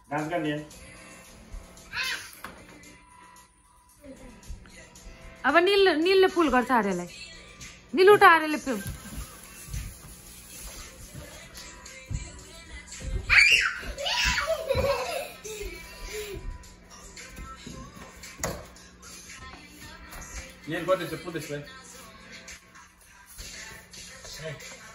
Dance कर नील अब नीलले पुल गर्छ आर्यलाई नील उठा आर्यले Neil, what is it? Put this way. Hey.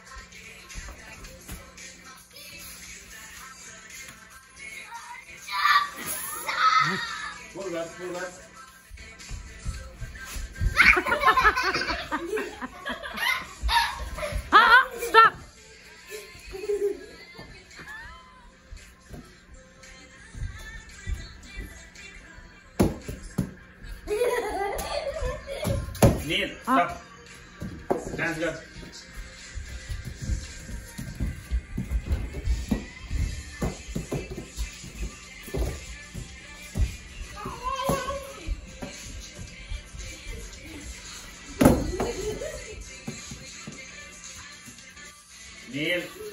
Pull back, pull back. Stop. Neil, stop. Dance good. Neil.